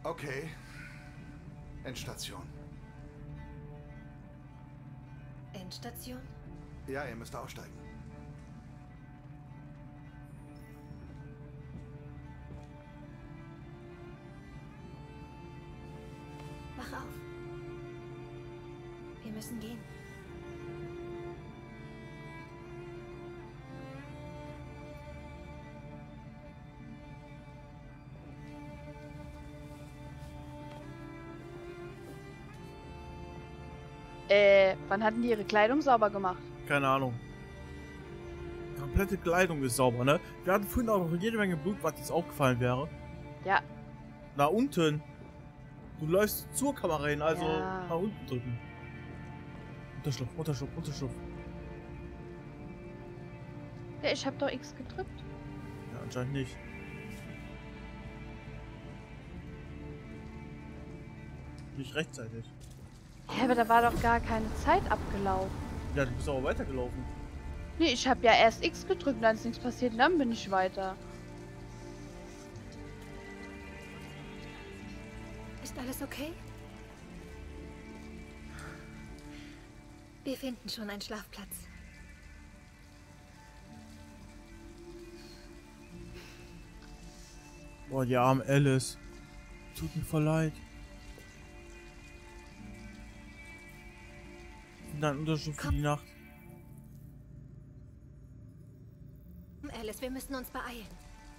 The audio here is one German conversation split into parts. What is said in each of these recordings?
Okay. Endstation. Endstation? Ja, ihr müsst aussteigen. Wach auf. Wir müssen gehen. Wann hatten die ihre Kleidung sauber gemacht? Keine Ahnung. Komplette Kleidung ist sauber, ne? Wir hatten vorhin auch noch jede Menge Blut, was jetzt aufgefallen wäre. Ja. Na unten. Du läufst zur Kamera hin, also Ja. nach unten drücken. Unterschlupf, Unterschlupf, Unterschlupf. Ja, ich hab doch X gedrückt. Ja, anscheinend nicht. Nicht rechtzeitig. Hä, aber da war doch gar keine Zeit abgelaufen. Ja, du bist aber weitergelaufen. Nee, ich hab ja erst X gedrückt, dann ist nichts passiert und dann bin ich weiter. Ist alles okay? Wir finden schon einen Schlafplatz. Boah, die arme Alice. Tut mir voll leid. Dann Unterschlupf für die Nacht. Alice, wir müssen uns beeilen.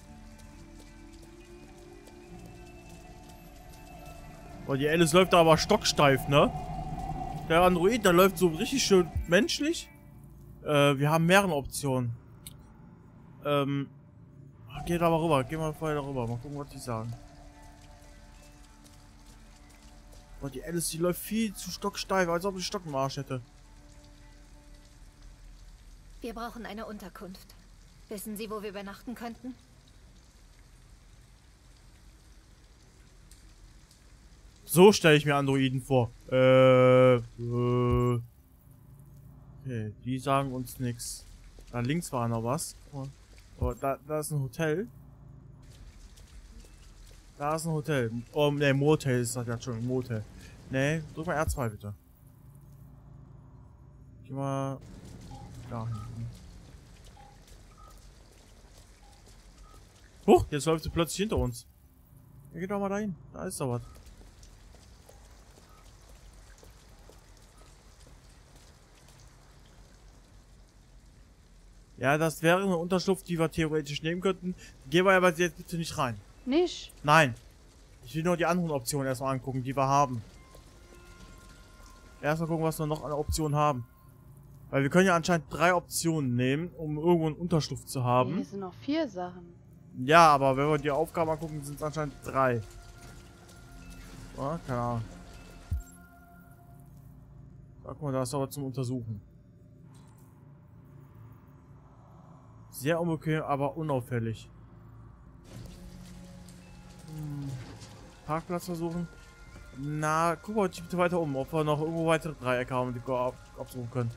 Boah, die Alice läuft da aber stocksteif, ne? Der Android, der läuft so richtig schön menschlich. Wir haben mehrere Optionen. Geht aber rüber, geh mal vorher darüber. Mal gucken, was die sagen. Boah, die Alice, die läuft viel zu stocksteif, als ob sie Stock im Arsch hätte. Wir brauchen eine Unterkunft. Wissen Sie, wo wir übernachten könnten? So stelle ich mir Androiden vor. Okay, die sagen uns nichts. Da links war noch was. Oh, da ist ein Hotel. Da ist ein Hotel. Oh, ne, Motel ist das ja schon. Motel. Ne, drück mal R2 bitte. Geh mal da hinten. Huch, jetzt läuft sie plötzlich hinter uns. Ja, geht doch mal dahin. Da ist doch was. Ja, das wäre eine Unterschlupf, die wir theoretisch nehmen könnten. Gehen wir aber jetzt bitte nicht rein. Nicht? Nein. Ich will nur die anderen Optionen erstmal angucken, die wir haben. Erstmal gucken, was wir noch an Optionen haben. Weil wir können ja anscheinend 3 Optionen nehmen, um irgendwo einen Unterschlupf zu Hier haben. sind noch 4 Sachen. Ja, aber wenn wir die Aufgaben angucken, sind es anscheinend 3. Ja, keine Ahnung. Guck mal, da ist aber zum Untersuchen. Sehr unbequem, aber unauffällig. Parkplatz versuchen. Na, guck mal bitte weiter um, ob wir noch irgendwo weitere Dreiecke haben, die wir absuchen können.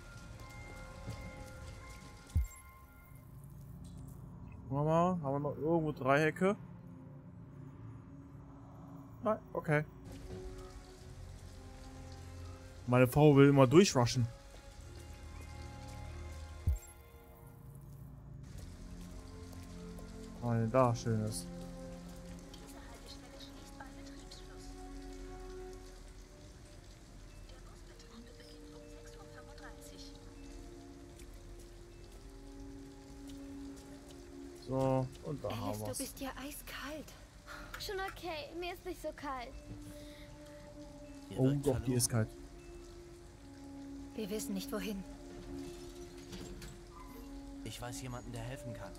Gucken wir mal, haben wir noch irgendwo Dreiecke? Nein, okay. Meine Frau will immer durchrushen. Was denn da Schönes? So, und da haben Alice, du wir's. bist ja eiskalt. Schon okay, mir ist nicht so kalt. Oh doch, die ist kalt. Wir wissen nicht wohin. Ich weiß jemanden, der helfen kann.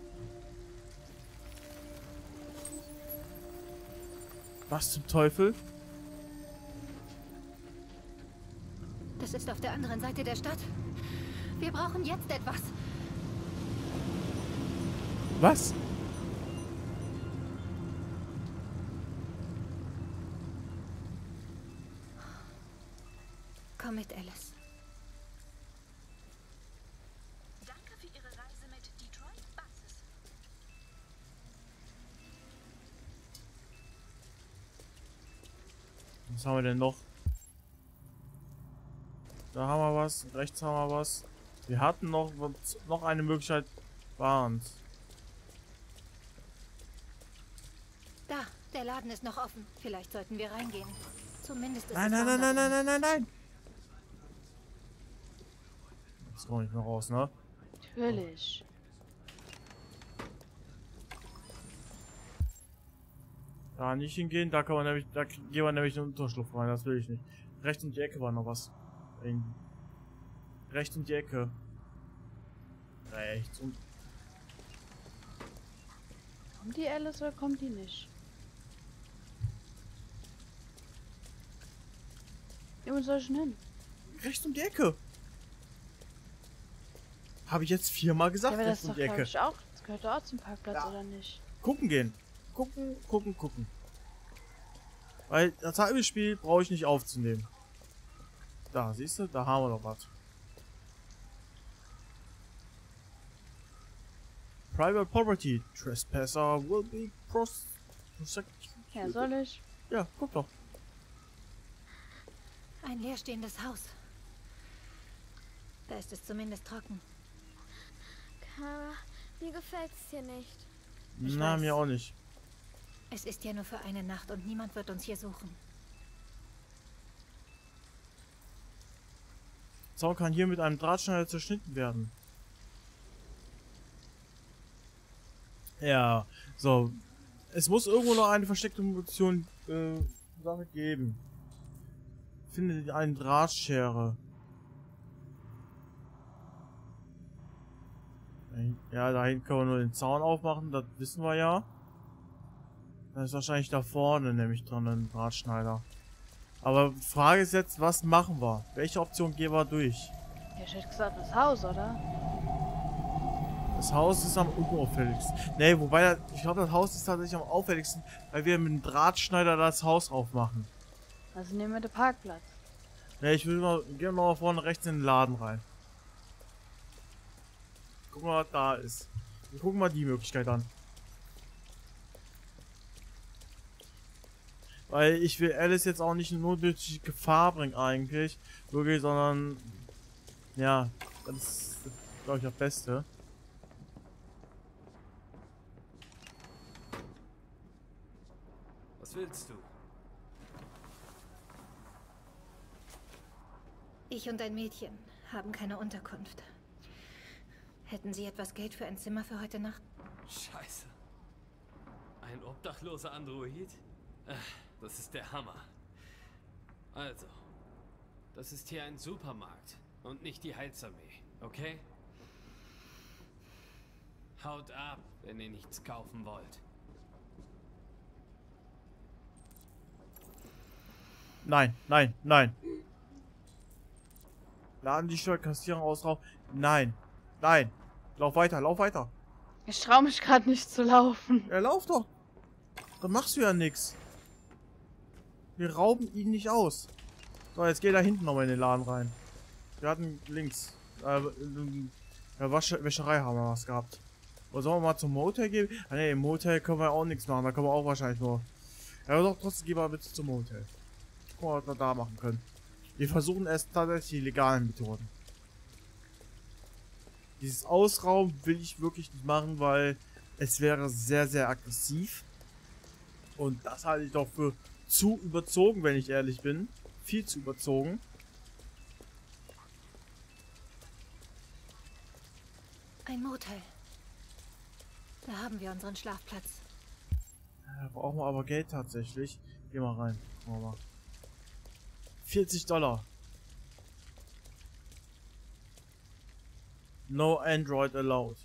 Was zum Teufel? Das ist auf der anderen Seite der Stadt. Wir brauchen jetzt etwas. Was? Komm mit, Alice. Danke für Ihre Reise mit Detroit Buses. Was haben wir denn noch? Da haben wir was. Rechts haben wir was. Wir hatten noch eine Möglichkeit. Warnt. Da, der Laden ist noch offen. Vielleicht sollten wir reingehen. Zumindest ist Nein, es nein, warm nein, nein, da nein, drin. nein, nein, nein. Jetzt komme ich mehr raus, ne? Natürlich. Da nicht hingehen, da kann man nämlich, da gehen wir nämlich in den Unterschlupf rein, das will ich nicht. Rechts um die Ecke war noch was. Rechts um die Ecke. Rechts und. Kommt die Alice oder kommt die nicht? Wo soll ich denn hin? Rechts um die Ecke! Habe ich jetzt 4-mal gesagt, Ja, aber das rechts ist um doch, die glaube Ecke. ich, auch. Das gehört doch auch zum Parkplatz, Ja. oder nicht? Gucken gehen. Gucken, gucken, gucken. Weil das halbe Spiel brauche ich nicht aufzunehmen. Da, siehst du, da haben wir doch was. Private Property. Trespasser will be prosecuted. Ja, soll ich? Ja, guck doch. Ein leerstehendes Haus. Da ist es zumindest trocken. Kara, mir gefällt es hier nicht. Ich Na, weiß. mir auch nicht. Es ist ja nur für eine Nacht und niemand wird uns hier suchen. Zaun kann hier mit einem Drahtschneider zerschnitten werden. Ja, so. Es muss irgendwo noch eine versteckte Munition Sache geben. Finde eine Drahtschere. Ja, da hinten können wir nur den Zaun aufmachen, das wissen wir ja. Da ist wahrscheinlich da vorne nämlich dran ein Drahtschneider. Aber die Frage ist jetzt, was machen wir? Welche Option gehen wir durch? Ja, ich hätte gesagt, das Haus, oder? Das Haus ist am unauffälligsten. Ne, wobei, ich glaube, das Haus ist tatsächlich am auffälligsten, weil wir mit dem Drahtschneider das Haus aufmachen. Also nehmen wir den Parkplatz. Ne, ich will mal, gehen wir mal vorne rechts in den Laden rein. Gucken wir, was da ist. Wir gucken mal die Möglichkeit an. Weil ich will Alice jetzt auch nicht nur durch die Gefahr bringen eigentlich, wirklich, sondern ja, das ist, glaube ich, das Beste. Was willst du? Ich und ein Mädchen haben keine Unterkunft. Hätten Sie etwas Geld für ein Zimmer für heute Nacht? Scheiße. Ein obdachloser Android? Das ist der Hammer. Also, das ist hier ein Supermarkt und nicht die Heilsarmee, okay? Haut ab, wenn ihr nichts kaufen wollt. Nein, nein, nein. Laden die Steuer, Kassierung, Ausraum. Nein, nein. Lauf weiter, lauf weiter. Ich traue mich gerade nicht zu laufen. Ja, lauf doch. Dann machst du ja nix. Wir rauben ihn nicht aus. So, jetzt geh da hinten nochmal in den Laden rein. Wir hatten links. In der Wäscherei haben wir was gehabt. Oder sollen wir mal zum Motel gehen? Ah ne, im Motel können wir auch nichts machen. Da können wir auch wahrscheinlich nur. Ja, doch, trotzdem gehen wir bitte zum Motel. Gucken wir, was wir da machen können. Wir versuchen erst tatsächlich die legalen Methoden. Dieses Ausrauben will ich wirklich nicht machen, weil es wäre sehr, sehr aggressiv. Und das halte ich doch für zu überzogen, wenn ich ehrlich bin. Viel zu überzogen. Ein Motel. Da haben wir unseren Schlafplatz. Da brauchen wir aber Geld tatsächlich. Geh mal rein. Gucken wir mal. $40. No Android allowed.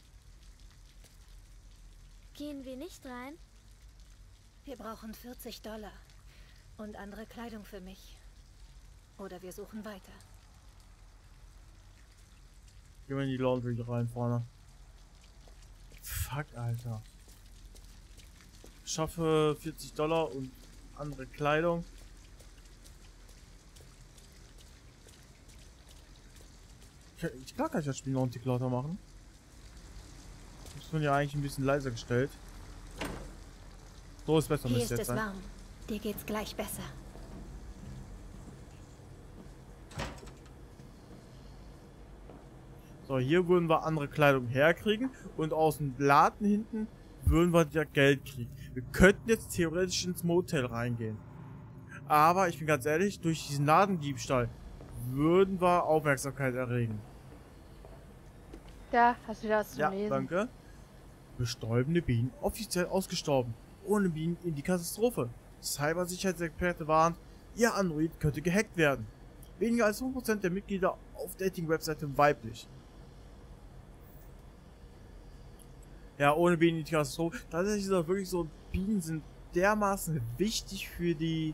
Gehen wir nicht rein? Wir brauchen $40. Und andere Kleidung für mich. Oder wir suchen weiter. Gehen wir in die Laundry rein vorne. Fuck, Alter. Schaffe $40 und andere Kleidung. Klar kann ich das Spiel noch einen Tick lauter machen. Das wird ja eigentlich ein bisschen leiser gestellt. So ist besser, Hier müsste ist jetzt es sein. warm. Dir geht's gleich besser. So, hier würden wir andere Kleidung herkriegen und aus dem Laden hinten würden wir ja Geld kriegen. Wir könnten jetzt theoretisch ins Motel reingehen. Aber ich bin ganz ehrlich, durch diesen Ladendiebstahl würden wir Aufmerksamkeit erregen. Da hast du wieder was zu Ja, lesen. danke. Bestäubende Bienen offiziell ausgestorben. Ohne Bienen in die Katastrophe. Cybersicherheitsexperte warnt, ihr Android könnte gehackt werden. Weniger als 5% der Mitglieder auf Dating-Webseiten weiblich. Ja, ohne Bienen in die Katastrophe. Tatsächlich ist das wirklich so, Bienen sind dermaßen wichtig für die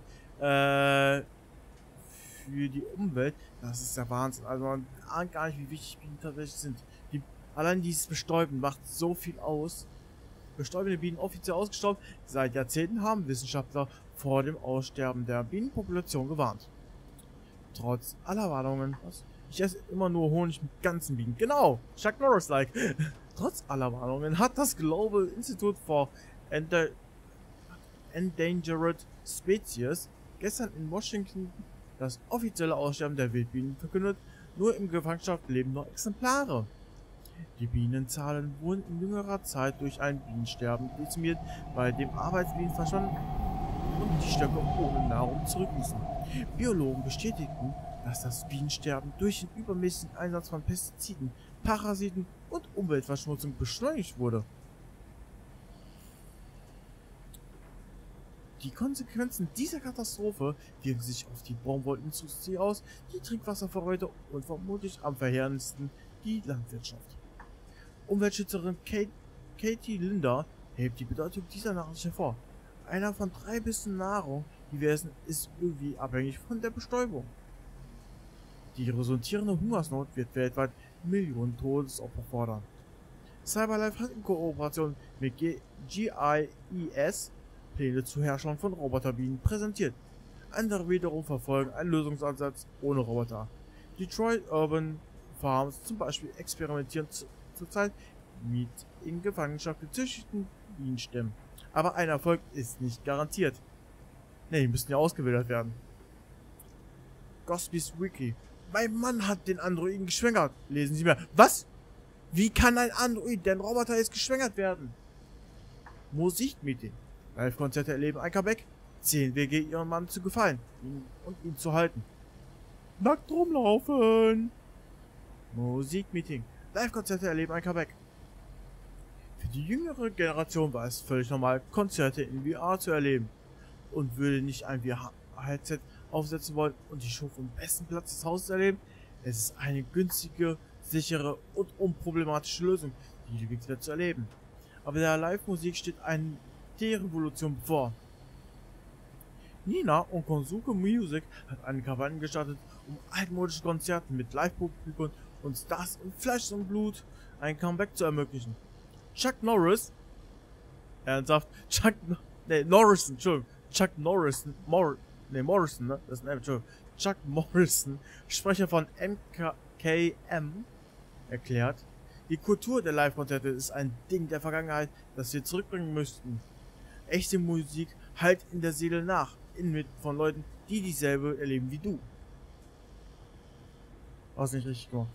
Umwelt. Das ist der Wahnsinn. Also man ahnt gar nicht, wie wichtig Bienen tatsächlich sind. Allein dieses Bestäuben macht so viel aus. Bestäubende Bienen offiziell ausgestorben. Seit Jahrzehnten haben Wissenschaftler vor dem Aussterben der Bienenpopulation gewarnt. Trotz aller Warnungen, ich esse immer nur Honig mit ganzen Bienen. Genau, Chuck Norris-like. Trotz aller Warnungen hat das Global Institute for Endangered Species gestern in Washington das offizielle Aussterben der Wildbienen verkündet. Nur in Gefangenschaft leben noch Exemplare. Die Bienenzahlen wurden in jüngerer Zeit durch ein Bienensterben dezimiert, bei dem Arbeitsbienen verschwanden und die Stöcke ohne Nahrung zurückließen. Biologen bestätigten, dass das Bienensterben durch den übermäßigen Einsatz von Pestiziden, Parasiten und Umweltverschmutzung beschleunigt wurde. Die Konsequenzen dieser Katastrophe wirken sich auf die Baumwollindustrie aus, die Trinkwasservorräte und vermutlich am verheerendsten die Landwirtschaft. Umweltschützerin Katie Linder hebt die Bedeutung dieser Nachricht hervor. Einer von 3 Bissen Nahrung, die wir essen, ist irgendwie abhängig von der Bestäubung. Die resultierende Hungersnot wird weltweit Millionen Todesopfer fordern. CyberLife hat in Kooperation mit GIES Pläne zur Herstellung von Roboterbienen präsentiert. Andere wiederum verfolgen einen Lösungsansatz ohne Roboter. Detroit Urban Farms zum Beispiel experimentieren zurzeit mit in Gefangenschaft gezüchteten Bienenstämmen. Aber ein Erfolg ist nicht garantiert. Ne, die müssen ja ausgewählt werden. Gospis Wiki. Mein Mann hat den Androiden geschwängert. Lesen Sie mehr. Was? Wie kann ein Android, der ein Roboter ist, geschwängert werden? Musikmeeting. Live-Konzerte erleben ein Comeback. 10 Wege, ihrem Mann zu gefallen und ihn zu halten. Nackt rumlaufen. Musikmeeting. Live-Konzerte erleben ein Comeback. Für die jüngere Generation war es völlig normal, Konzerte in VR zu erleben. Und würde nicht ein VR-Headset aufsetzen wollen und die Show vom besten Platz des Hauses erleben? Es ist eine günstige, sichere und unproblematische Lösung, die Lieblingswelt zu erleben. Aber der Live-Musik steht eine Revolution bevor. Nina und Konsuke Music hat eine Kampagne gestartet, um altmodische Konzerte mit Live-Publikum und Stars in Fleisch und Blut ein Comeback zu ermöglichen. Chuck Norris, ernsthaft, Morrison, ne? Das ist ein Entschuldigung. Chuck Morrison, Sprecher von MKM, erklärt, die Kultur der Live-Konzerte ist ein Ding der Vergangenheit, das wir zurückbringen müssten. Echte Musik hallt in der Seele nach, inmitten von Leuten, die dieselbe erleben wie du. War's nicht richtig gemacht.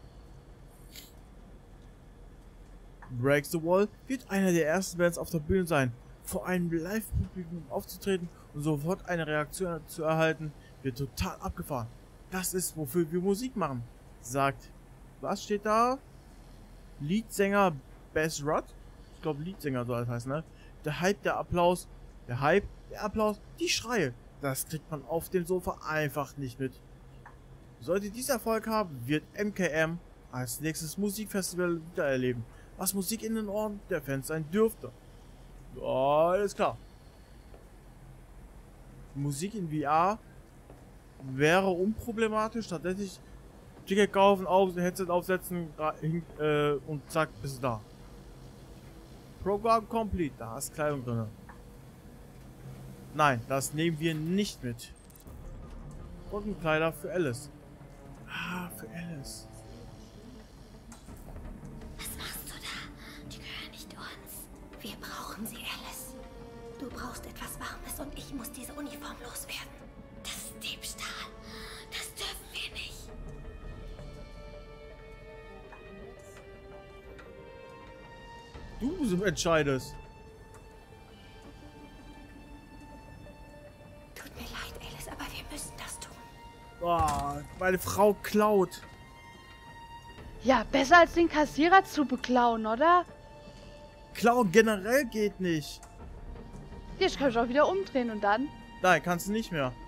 Break the Wall wird einer der ersten Bands auf der Bühne sein. Vor einem Live-Publikum aufzutreten und sofort eine Reaktion zu erhalten, wird total abgefahren. Das ist, wofür wir Musik machen, sagt, was steht da? Leadsänger Bess Rudd? Ich glaube Leadsänger soll das heißen, ne? Der Applaus, die Schreie, das kriegt man auf dem Sofa einfach nicht mit. Sollte dieser Erfolg haben, wird MKM als nächstes Musikfestival wieder erleben, was Musik in den Ohren der Fans sein dürfte. Ja, alles klar. Musik in VR wäre unproblematisch, tatsächlich Ticket kaufen, Headset aufsetzen und zack, bist du da. Programm complete, da ist Kleidung drin. Nein, das nehmen wir nicht mit. Und ein Kleider für Alice. Ah, für Alice. Was machst du da? Die gehören nicht uns. Wir brauchen sie, Alice. Du brauchst etwas Warmes und ich muss diese Uniform loswerden. Das ist Diebstahl. Das dürfen wir nicht. Du entscheidest. Tut mir leid, Alice, aber wir müssen das tun. Oh, meine Frau klaut. Ja, besser als den Kassierer zu beklauen, oder? Klauen generell geht nicht. Jetzt kann ich auch wieder umdrehen und dann. Nein, kannst du nicht mehr.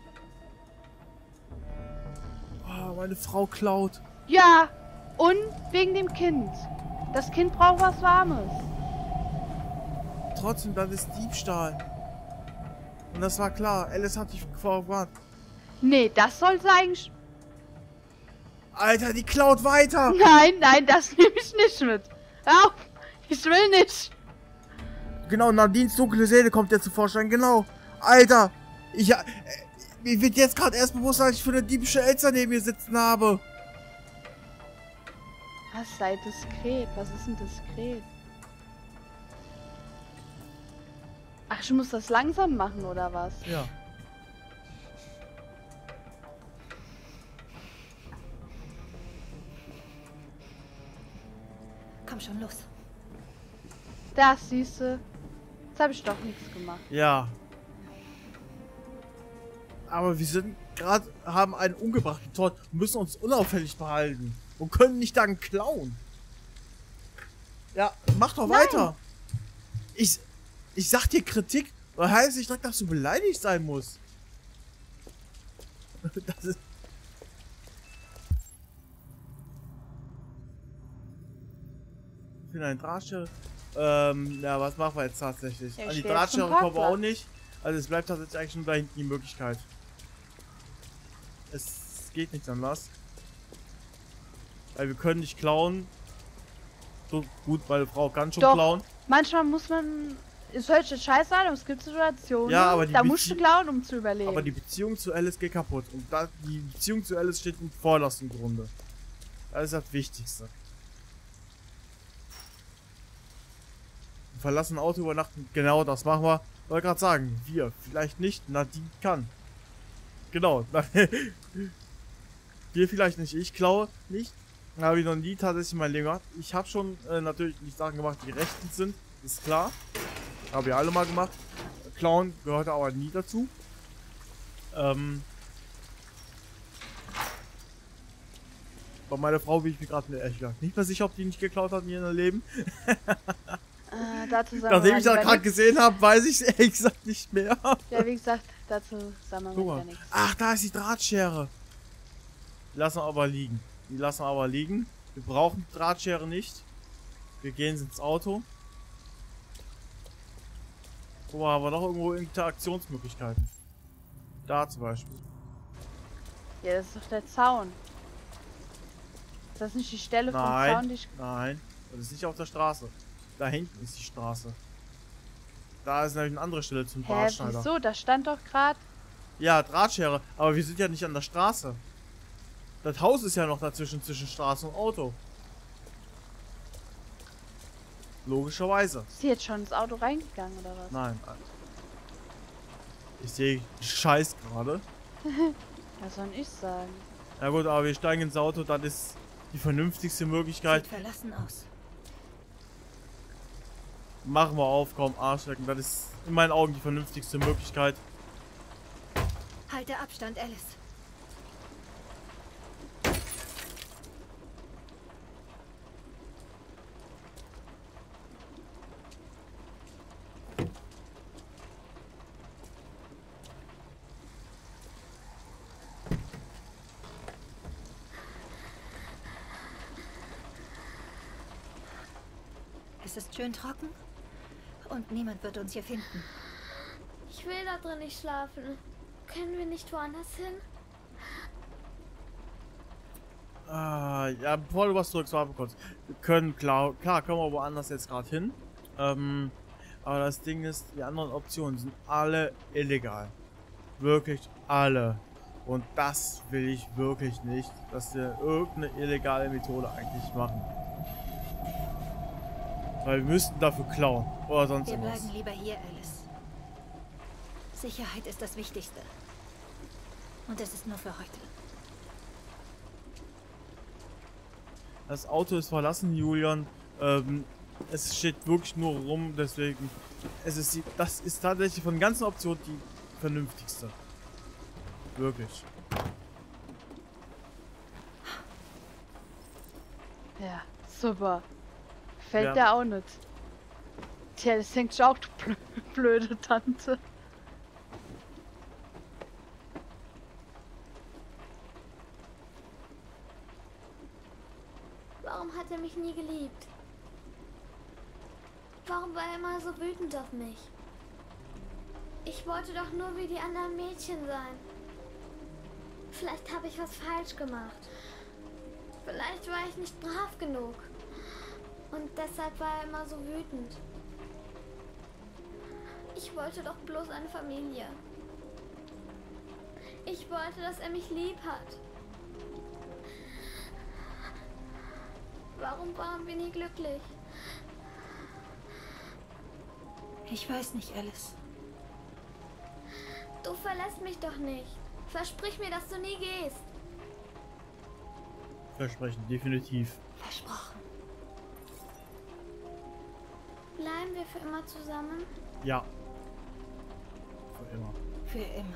Oh, meine Frau klaut. Ja, und wegen dem Kind. Das Kind braucht was Warmes. Trotzdem, das ist Diebstahl. Und das war klar. Alice hat dich vorgewarnt. Nee, das sollte eigentlich... Alter, die klaut weiter. Nein, nein, das nehme ich nicht mit. Hör auf, ich will nicht. Genau, Nadines dunkle Seele kommt jetzt zu Vorschein. Genau. Alter, mir wird jetzt gerade erst bewusst, dass ich für eine diebische Elster neben mir sitzen habe. Was sei diskret? Was ist denn diskret? Ach, ich muss das langsam machen, oder was? Ja. Komm schon, los. Das siehste. Jetzt habe ich doch nichts gemacht. Ja. Aber wir sind gerade, haben einen umgebrachten Tod und müssen uns unauffällig behalten. Und können nicht dann klauen. Ja, mach doch weiter. Ich sag dir Kritik, weil heißt nicht direkt, dass du beleidigt sein musst. Das ist... Ich bin ein Drahtschere. Ja, was machen wir jetzt tatsächlich? Ja, An die ich geh jetzt Drahtschere zum kommen wir auch Parkplatz. nicht. Also es bleibt tatsächlich eigentlich nur da hinten die Möglichkeit. Es geht nicht anders. Weil wir können nicht klauen. So gut, meine Frau kann schon Doch. klauen. Manchmal muss man... Es hört sich scheiße an, aber es gibt Situationen, Ja, aber die da musst du klauen, um zu überleben. Aber die Beziehung zu Alice geht kaputt. Und die Beziehung zu Alice steht im vordersten Grunde. Das ist das Wichtigste. Wir verlassen ein Auto übernachten. Genau, das machen wir. Ich wollte gerade sagen, wir. Vielleicht nicht. Nadine kann. Genau. Wir vielleicht nicht. Ich klaue nicht. Habe ich noch nie tatsächlich in meinem Leben gemacht. Ich habe schon natürlich nicht Sachen gemacht, die rechtens sind. Ist klar. Habe ich alle mal gemacht. Klauen gehört aber nie dazu. Bei meiner Frau bin ich mir gerade ehrlich gesagt nicht mehr sicher, ob die nicht geklaut hat in ihrem Leben. Dazu sagen Nachdem wir ich das lieber gerade nix. gesehen habe, weiß ich es ehrlich gesagt nicht mehr. Ja, wie gesagt, dazu sagen wir Guck ja mal. nichts. Ach, da ist die Drahtschere. Die lassen wir aber liegen. Die lassen wir aber liegen. Wir brauchen die Drahtschere nicht. Wir gehen ins Auto. Guck mal, haben wir noch irgendwo Interaktionsmöglichkeiten? Da zum Beispiel. Ja, das ist doch der Zaun. Ist das nicht die Stelle vom Zaun, die ich... Nein, das ist nicht auf der Straße. Da hinten ist die Straße. Da ist nämlich eine andere Stelle zum Hä, Drahtschneider. wieso? Da stand doch gerade... Ja, Drahtschere. Aber wir sind ja nicht an der Straße. Das Haus ist ja noch dazwischen, zwischen Straße und Auto. Logischerweise. Ist sie jetzt schon ins Auto reingegangen, oder was? Nein. Ich sehe Scheiß gerade. Was soll ich sagen? Ja gut, aber wir steigen ins Auto, das ist die vernünftigste Möglichkeit. Sieht verlassen aus. Machen wir auf, komm, Arschlecken. Das ist in meinen Augen die vernünftigste Möglichkeit. Halte Abstand, Alice. Es ist schön trocken und niemand wird uns hier finden. Ich will da drin nicht schlafen. Können wir nicht woanders hin? Ja, bevor du was zurück haben kannst. Wir können, klar können wir woanders jetzt gerade hin. Aber das Ding ist, die anderen Optionen sind alle illegal. Wirklich alle. Und das will ich wirklich nicht, dass wir irgendeine illegale Methode eigentlich machen. Weil wir müssten dafür klauen. Oder sonst Wir irgendwas. bleiben lieber hier, Alice. Sicherheit ist das Wichtigste. Und es ist nur für heute. Das Auto ist verlassen, Julian. Es steht wirklich nur rum, deswegen. Das ist tatsächlich von den ganzen Optionen die vernünftigste. Wirklich. Ja, super. Fällt Ja. der auch nicht. Tja, das denkt schon auch, du blöde Tante. Warum hat er mich nie geliebt? Warum war er immer so wütend auf mich? Ich wollte doch nur wie die anderen Mädchen sein. Vielleicht habe ich was falsch gemacht. Vielleicht war ich nicht brav genug. Und deshalb war er immer so wütend. Ich wollte doch bloß eine Familie. Ich wollte, dass er mich lieb hat. Warum waren wir nie glücklich? Ich weiß nicht, Alice. Du verlässt mich doch nicht. Versprich mir, dass du nie gehst. Versprechen, definitiv. Versprochen. Bleiben wir für immer zusammen? Ja. Für immer. Für immer.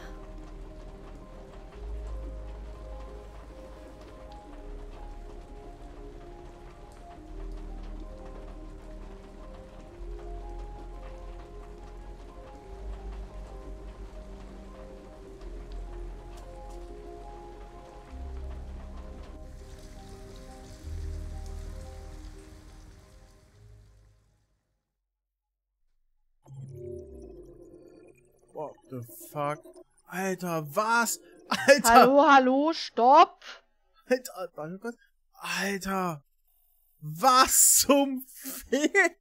What the fuck? Alter, was? Alter! Hallo, hallo, stopp! Alter, mein Gott. Alter! Was zum Fick?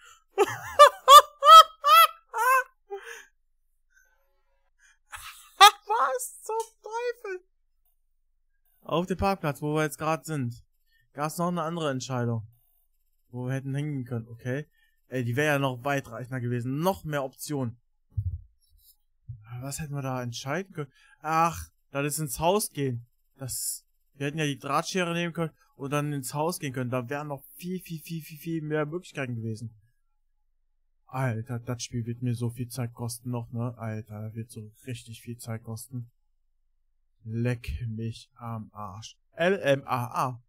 Was zum Teufel? Auf dem Parkplatz, wo wir jetzt gerade sind, gab es noch eine andere Entscheidung. Wo wir hätten hängen können, okay? Ey, die wäre ja noch weitreichender gewesen. Noch mehr Optionen. Was hätten wir da entscheiden können? Ach, das ist ins Haus gehen. Wir hätten ja die Drahtschere nehmen können und dann ins Haus gehen können. Da wären noch viel mehr Möglichkeiten gewesen. Alter, das Spiel wird mir so viel Zeit kosten noch, ne? Alter, das wird so richtig viel Zeit kosten. Leck mich am Arsch. LMAA.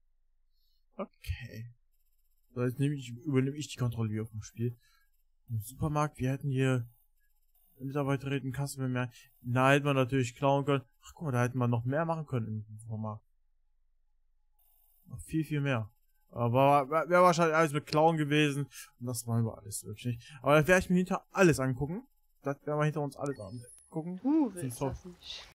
Okay. So, jetzt übernehme ich die Kontrolle hier auf dem Spiel. Im Supermarkt, wir hätten hier Mitarbeiterin, Kasse mehr. Da hätte man natürlich klauen können. Ach guck mal, da hätte man noch mehr machen können im Supermarkt. Noch viel mehr. Aber wäre wahrscheinlich alles mit Klauen gewesen. Und das wollen wir alles wirklich nicht. Aber das werde ich mir hinter alles angucken. Das werden wir hinter uns alles angucken. Willst das nicht.